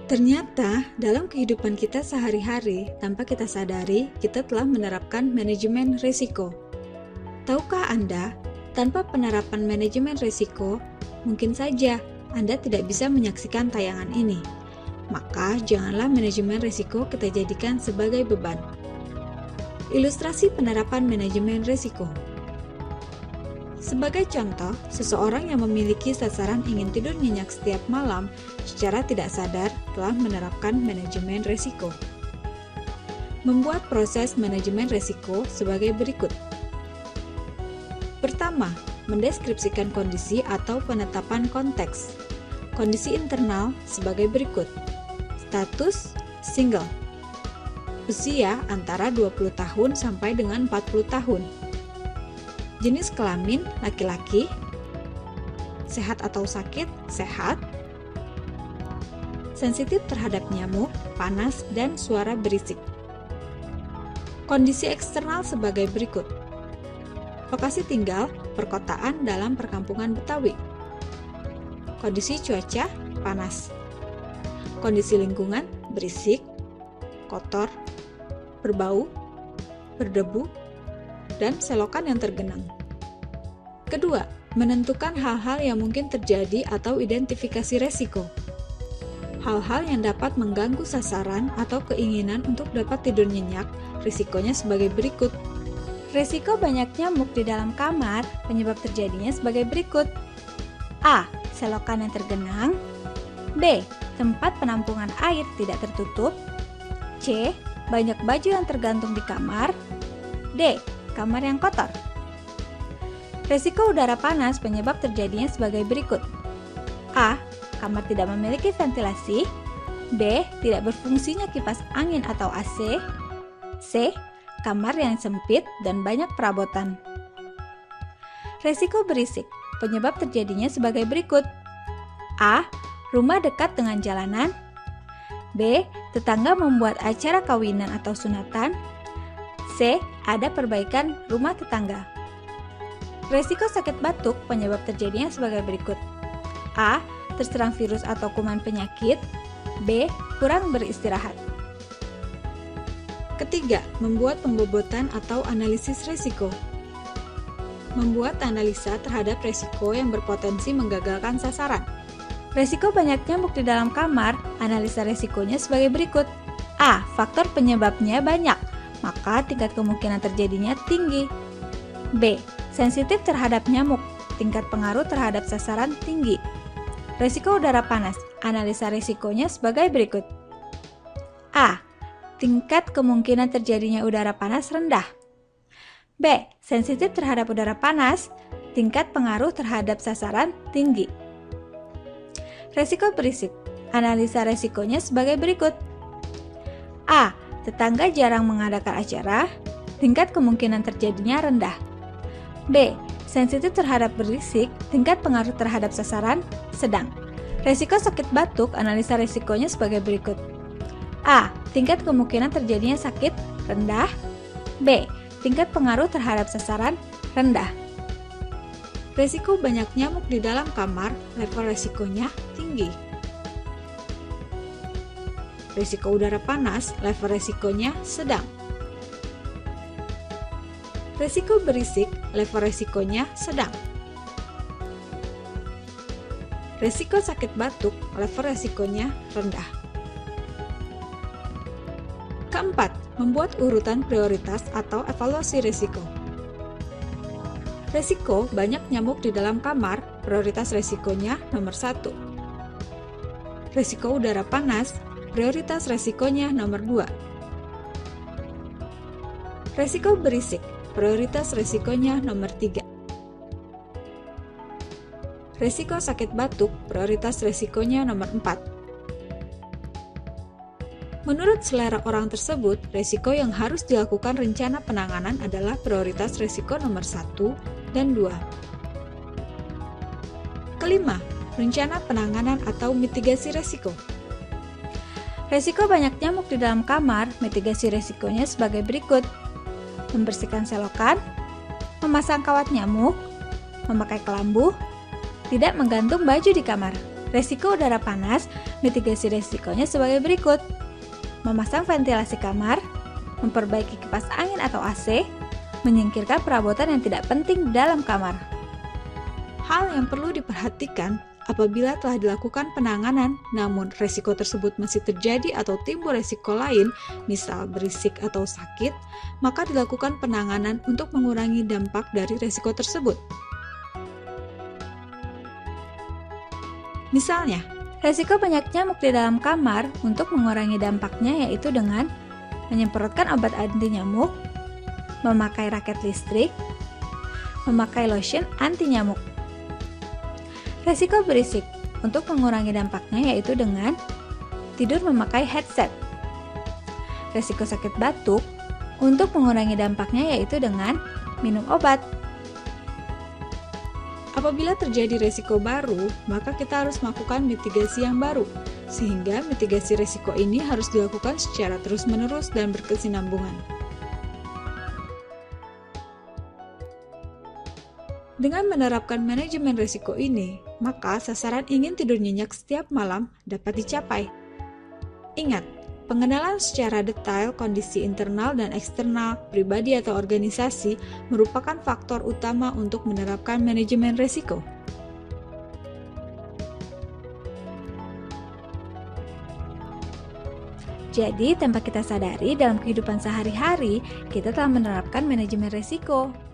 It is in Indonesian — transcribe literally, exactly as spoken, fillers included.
Ternyata, dalam kehidupan kita sehari-hari, tanpa kita sadari, kita telah menerapkan manajemen risiko. Tahukah Anda, tanpa penerapan manajemen risiko, mungkin saja Anda tidak bisa menyaksikan tayangan ini. Maka, janganlah manajemen risiko kita jadikan sebagai beban. Ilustrasi penerapan manajemen risiko. Sebagai contoh, seseorang yang memiliki sasaran ingin tidur nyenyak setiap malam secara tidak sadar telah menerapkan manajemen risiko. Membuat proses manajemen risiko sebagai berikut. Pertama, mendeskripsikan kondisi atau penetapan konteks. Kondisi internal sebagai berikut. Status single. Usia antara dua puluh tahun sampai dengan empat puluh tahun. Jenis kelamin laki-laki. Sehat atau sakit? Sehat. Sensitif terhadap nyamuk, panas, dan suara berisik. Kondisi eksternal sebagai berikut. Lokasi tinggal, perkotaan dalam perkampungan Betawi. Kondisi cuaca, panas. Kondisi lingkungan, berisik, kotor, berbau, berdebu, dan selokan yang tergenang. Kedua, menentukan hal-hal yang mungkin terjadi atau identifikasi resiko. Hal-hal yang dapat mengganggu sasaran atau keinginan untuk dapat tidur nyenyak, risikonya sebagai berikut. Risiko banyak nyamuk di dalam kamar, penyebab terjadinya sebagai berikut. A. Selokan yang tergenang. B. Tempat penampungan air tidak tertutup. C. Banyak baju yang tergantung di kamar. D. Kamar yang kotor. Risiko udara panas penyebab terjadinya sebagai berikut. A. Kamar tidak memiliki ventilasi. B. Tidak berfungsinya kipas angin atau A C. C. Kamar yang sempit dan banyak perabotan. Risiko berisik penyebab terjadinya sebagai berikut. A. Rumah dekat dengan jalanan. B. Tetangga membuat acara kawinan atau sunatan. C. Ada perbaikan rumah tetangga. Risiko sakit batuk penyebab terjadinya sebagai berikut. A. Terserang virus atau kuman penyakit. B. Kurang beristirahat. Ketiga, membuat pembobotan atau analisis risiko. Membuat analisa terhadap risiko yang berpotensi menggagalkan sasaran. Risiko banyak nyamuk di dalam kamar, analisa risikonya sebagai berikut. A. Faktor penyebabnya banyak, maka tingkat kemungkinan terjadinya tinggi. B. Sensitif terhadap nyamuk, tingkat pengaruh terhadap sasaran tinggi. Risiko udara panas, analisa risikonya sebagai berikut. A. Tingkat kemungkinan terjadinya udara panas rendah. B. Sensitif terhadap udara panas, tingkat pengaruh terhadap sasaran tinggi. Risiko berisik, analisa risikonya sebagai berikut. A. Tetangga jarang mengadakan acara, tingkat kemungkinan terjadinya rendah. B. Sensitif terhadap berisik, tingkat pengaruh terhadap sasaran sedang. Risiko sakit batuk, analisa risikonya sebagai berikut. A. Tingkat kemungkinan terjadinya sakit rendah. B. Tingkat pengaruh terhadap sasaran rendah. Risiko banyak nyamuk di dalam kamar, level risikonya tinggi. Risiko udara panas, level risikonya sedang. Risiko berisik, level risikonya sedang. Risiko sakit batuk, level risikonya rendah. Keempat, membuat urutan prioritas atau evaluasi risiko. Risiko banyak nyamuk di dalam kamar, prioritas risikonya nomor satu. Risiko udara panas, prioritas risikonya nomor dua. Risiko berisik, prioritas risikonya nomor tiga. Risiko sakit batuk, prioritas risikonya nomor empat. Menurut selera orang tersebut, risiko yang harus dilakukan rencana penanganan adalah prioritas risiko nomor satu dan dua. Kelima, rencana penanganan atau mitigasi risiko. Risiko banyak nyamuk di dalam kamar, mitigasi risikonya sebagai berikut. Membersihkan selokan, memasang kawat nyamuk, memakai kelambu, tidak menggantung baju di kamar. Resiko udara panas, mitigasi resikonya sebagai berikut. Memasang ventilasi kamar, memperbaiki kipas angin atau A C, menyingkirkan perabotan yang tidak penting dalam kamar. Hal yang perlu diperhatikan apabila telah dilakukan penanganan, namun resiko tersebut masih terjadi atau timbul resiko lain, misal berisik atau sakit, maka dilakukan penanganan untuk mengurangi dampak dari resiko tersebut. Misalnya, resiko banyak nyamuk di dalam kamar untuk mengurangi dampaknya yaitu dengan menyemprotkan obat anti nyamuk, memakai raket listrik, memakai lotion anti nyamuk. Resiko berisik untuk mengurangi dampaknya yaitu dengan tidur memakai headset. Resiko sakit batuk untuk mengurangi dampaknya yaitu dengan minum obat. Apabila terjadi resiko baru, maka kita harus melakukan mitigasi yang baru, sehingga mitigasi resiko ini harus dilakukan secara terus-menerus dan berkesinambungan. Dengan menerapkan manajemen risiko ini, maka sasaran ingin tidur nyenyak setiap malam dapat dicapai. Ingat, pengenalan secara detail kondisi internal dan eksternal, pribadi atau organisasi merupakan faktor utama untuk menerapkan manajemen risiko. Jadi, tanpa kita sadari dalam kehidupan sehari-hari, kita telah menerapkan manajemen risiko.